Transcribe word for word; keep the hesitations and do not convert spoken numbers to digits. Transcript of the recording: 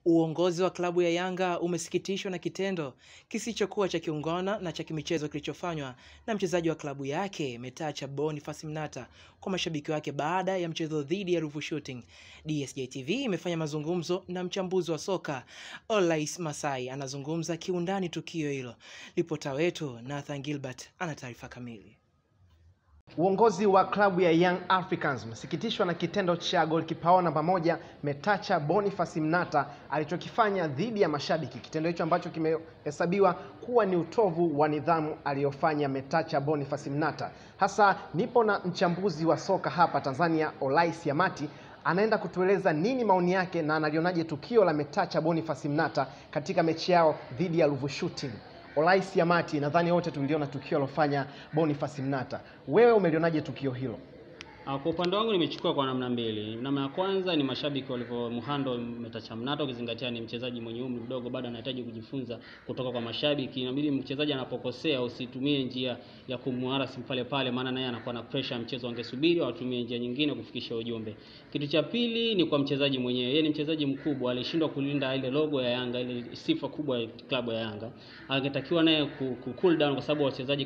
Uongozi wa klabu ya Yanga umesikitishwa na kitendo kisichokuwa cha kiungwana na cha kimichezo kilichofanywa na mchezaji wa klabu yake Metacha Boniface Mnata kwa mashabiki wake baada ya mchezo dhidi ya Ruvu Shooting. D S J T V imefanya mazungumzo na mchambuzi wa soka Olais Masai, anazungumza kiundani tukio hilo. Ripota wetu Nathan Gilbert ana taarifa kamili. Uongozi wa klabu ya Young Africans umesikitishwa na kitendo cha golikipa namba moja Metacha Boniface Mnata alichokifanya dhidi ya mashabiki. Kitendo hicho ambacho kimehesabiwa kuwa ni utovu wa nidhamu aliyofanya Metacha Boniface Mnata. Hasa nipo na mchambuzi wa soka hapa Tanzania Olais Yamati, anaenda kutueleza nini maoni yake na analionaje tukio la Metacha Boniface Mnata katika mechi yao dhidi ya Ruvu Shooting. Olais Yamati, nadhani wote tuliona tukio lofanya Boniface Mnata. Wewe umelionaje tukio hilo? Kwa upande wangu nimechukua kwa namna mbili. Namna ya kwanza ni mashabiki walivyomhandle Metacha Mnata, ukizingatia ni mchezaji mwenye umri mdogo, bado anahitaji kujifunza kutoka kwa mashabiki. Inabidi mchezaji anapokosea usitumie njia ya kumharasi pale pale, maana naye anakuwa na pressure mchezo, angesubiri au atumie njia nyingine kufikisha ujumbe. Kitu cha pili ni kwa mchezaji mwenyewe. Yeye ni mchezaji mkubwa, alishindwa kulinda ile logo ya Yanga, ile sifa kubwa ya klabu ya Yanga. Angetakiwa naye ku cool down kwa sababu wachezaji